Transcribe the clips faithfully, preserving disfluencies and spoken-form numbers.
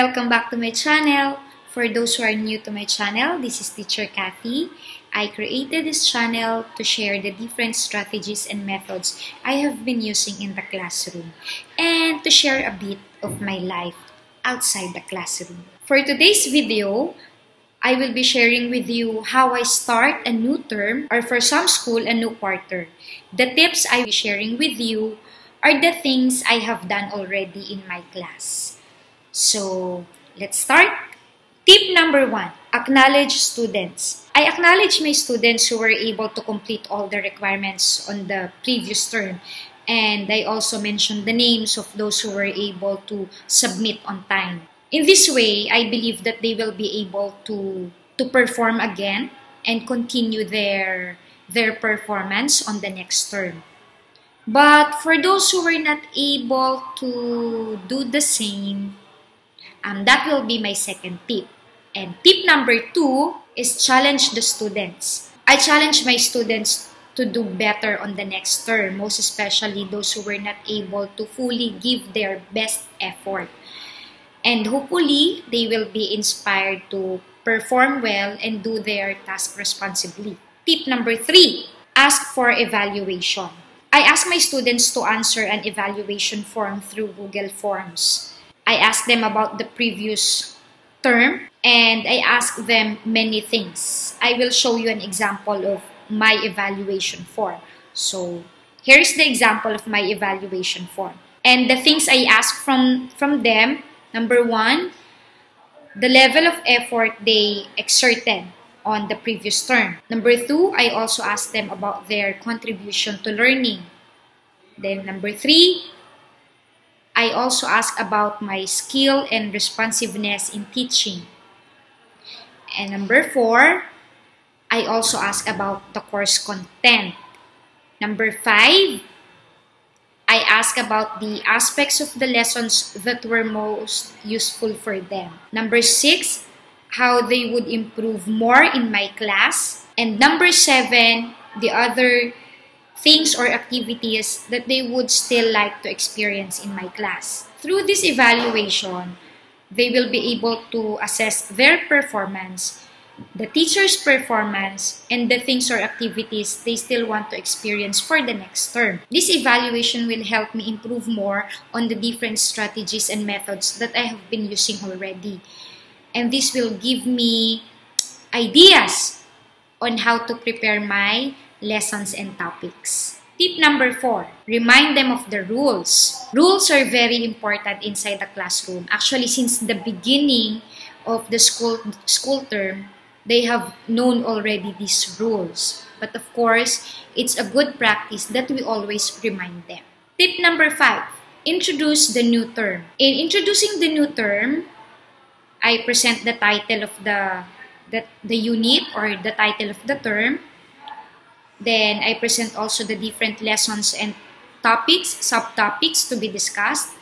Welcome back to my channel. For those who are new to my channel, this is Teacher Kathy. I created this channel to share the different strategies and methods I have been using in the classroom and to share a bit of my life outside the classroom. For today's video, I will be sharing with you how I start a new term or for some school a new quarter. The tips I will be sharing with you are the things I have done already in my class. So, let's start. Tip number one, acknowledge students. I acknowledge my students who were able to complete all the requirements on the previous term. And I also mentioned the names of those who were able to submit on time. In this way, I believe that they will be able to, to perform again and continue their, their performance on the next term. But for those who were not able to do the same, um, that will be my second tip. And tip number two is challenge the students. I challenge my students to do better on the next term, most especially those who were not able to fully give their best effort. And hopefully, they will be inspired to perform well and do their task responsibly. Tip number three, ask for evaluation. I ask my students to answer an evaluation form through Google Forms. I ask them about the previous term and I ask them many things. I will show you an example of my evaluation form. So, here's the example of my evaluation form. And the things I ask from, from them, number one, the level of effort they exerted on the previous term. Number two, I also ask them about their contribution to learning. Then number three, I also ask about my skill and responsiveness in teaching. And number four, I also ask about the course content. Number five, I ask about the aspects of the lessons that were most useful for them. Number six, how they would improve more in my class. And number seven, the other things or activities that they would still like to experience in my class. Through this evaluation, they will be able to assess their performance, the teacher's performance, and the things or activities they still want to experience for the next term. This evaluation will help me improve more on the different strategies and methods that I have been using already. And this will give me ideas on how to prepare my lessons and topics. Tip number four, remind them of the rules. Rules are very important inside the classroom. Actually, since the beginning of the school, school term, they have known already these rules. But of course, it's a good practice that we always remind them. Tip number five, introduce the new term. In introducing the new term, I present the title of the, the, the unit or the title of the term. Then I present also the different lessons and topics, subtopics to be discussed,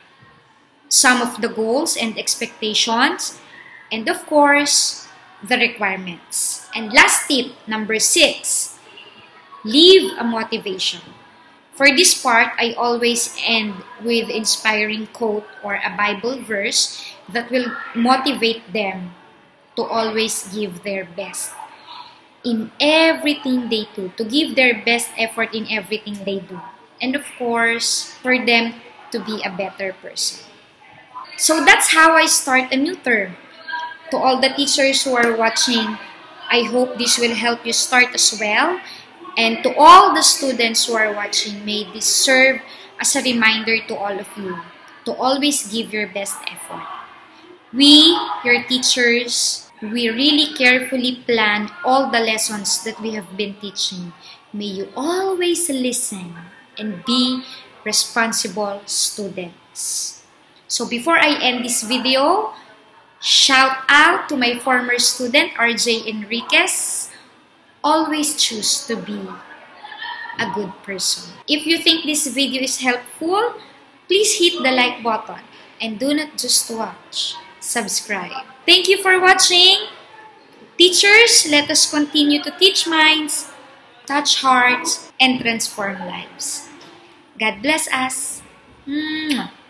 some of the goals and expectations, and of course, the requirements. And last tip, number six, leave a motivation. For this part, I always end with inspiring quote or a Bible verse that will motivate them to always give their best in everything they do, to give their best effort in everything they do. And of course, for them to be a better person. So that's how I start a new term. To all the teachers who are watching, I hope this will help you start as well. And to all the students who are watching, may this serve as a reminder to all of you to always give your best effort. We, your teachers, we really carefully plan all the lessons that we have been teaching. May you always listen and be responsible students. So before I end this video, shout out to my former student, R J Enriquez. Always choose to be a good person. If you think this video is helpful, please hit the like button and do not just watch, subscribe. Thank you for watching. Teachers, let us continue to teach minds, touch hearts, and transform lives. God bless us. Mwah.